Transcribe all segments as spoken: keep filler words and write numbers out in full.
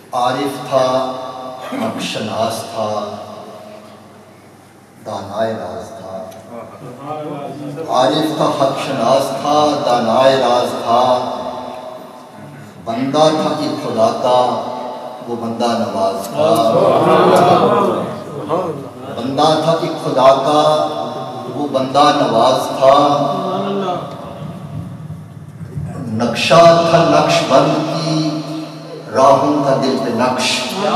عارف تھا نقشناس تھا دانائے راز تھا، عارف تھا حق شناس تھا دانائے راز تھا، بندہ تھا ایک خدا کا وہ بندہ نواز تھا، بندہ تھا ایک خدا کا وہ بندہ نواز تھا، نقشہ تھا نقش بند کی راہوں کا دل پہ نقش،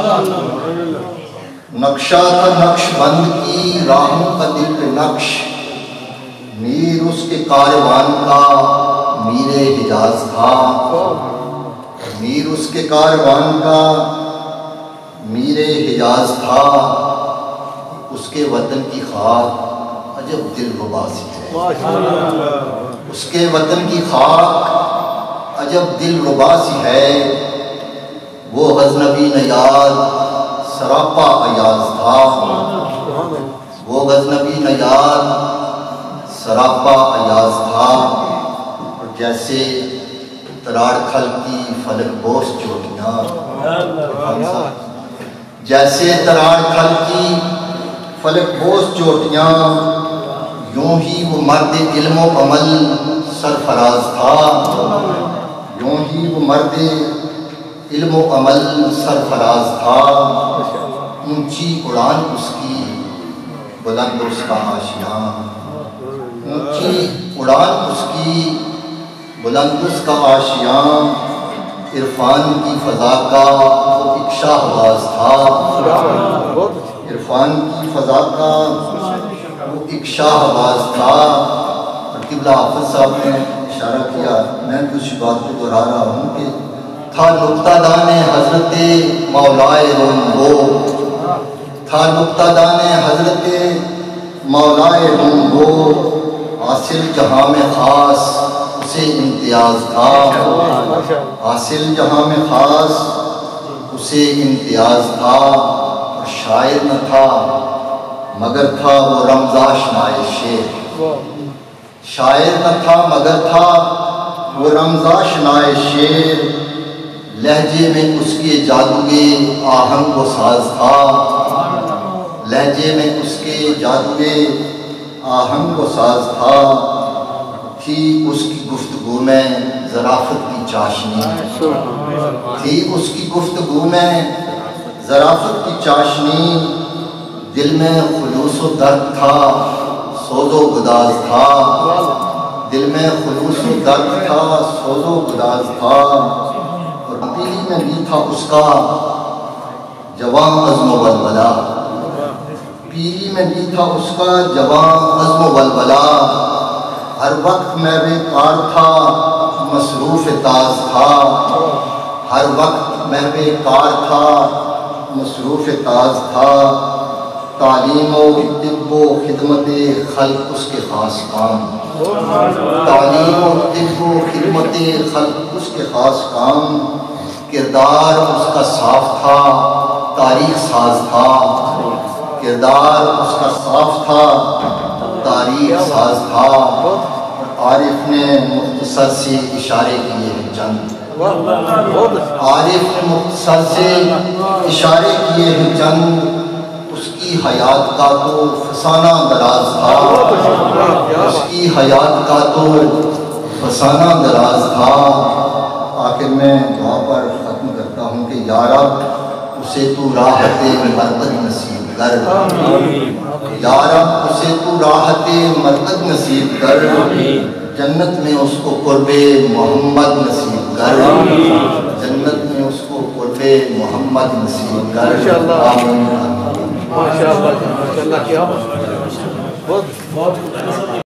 نقشہ تھا نقش بند کی راہوں کا دل پہ نقش، میر اس کے کاروان کا میر حجاز تھا، میر اس کے کاروان کا میر حجاز تھا، اس کے وطن کی خاک عجب دل ربا سی ہے، اس کے وطن کی خاک عجب دل ربا سی ہے، وہ غزنوی نیاز سراپا ایاز تھا، وہ غزنوی نیاز سراپا ایاز تھا، اور جیسے تراڑ کھل کی فلک بوس چوٹیاں، جیسے تراڑ کھل کی فلک بوس چوٹیاں، یوں ہی وہ مرد علم و عمل سرفراز تھا، یوں ہی وہ مرد علم و عمل سرفراز تھا، اونچی اڑان اس کی بلند اس کا آشیاں، اونچی اڑان اس کی بلند اس کا آشیاں، عرفان کی فضا کا وہ ایک شاہباز تھا، عرفان کی فضا کا وہ ایک شاہباز تھا، اور قبلہ حافظ صاحب نے اشارہ کیا، میں کچھ بات کو دہرا رہا ہوں کہ تھا نقطہ دان حضرت مولائے روم وہ، تھا نقطہ دان حضرت مولائے روم وہ، حاصل جہاں میں خاص اسے امتیاز تھا، حاصل جہاں میں خاص اسے امتیاز تھا، اور شاعر نہ تھا مگر تھا وہ رمزا شنائے شعر، شاعر نہ تھا مگر تھا وہ رمزا شنائے شعر، لہجے میں اس کے جادوگے آہنگ و ساز تھا، لہجے میں اس کے جادوگے آہنگ و ساز تھا، تھی اس کی گفتگو میں ظرافت کی چاشنی، تھی اس کی گفتگو میں ظرافت کی چاشنی، دل میں خلوص و درد تھا سوز و گداز تھا، دل میں خلوص و درد تھا سوز و گداز تھا، پیلی میں بھی تھا اس کا جوان عزم و ولولہ، پیلی میں بھی تھا اس کا جوان عزم و ولولہ، ہر وقت محو کار تھا مصروف تاز تھا، ہر وقت محو کار تھا مصروف تاز تھا، تعلیم و طب و خدمت خلق اس کے خاص کام، تعلیم و طب و خدمت خلق اس کے خاص کام، کردار اس کا صاف تھا تاریخ ساز تھا، کردار اس کا صاف تھا تاریخ ساز تھا، اور عارف نے مختصر سے اشارے کیے ہیں چند، عارف نے مختصر سے اشارے کیے ہیں چند، اس کی حیات کا تو فسانہ دراز تھا، اس کی حیات کا تو فسانہ دراز تھا، آخر میں دعا پر ختم کرتا ہوں کہ یا رب اسے تو راحت مرقد نصیب کر، یا رب اسے تو راحت مرقد نصیب کر، جنت میں اس کو قرب محمد نصیب کر، جنت میں اس کو قرب محمد نصیب کر، آمین۔ ماشاءاللہ ماشاءاللہ کیا بہت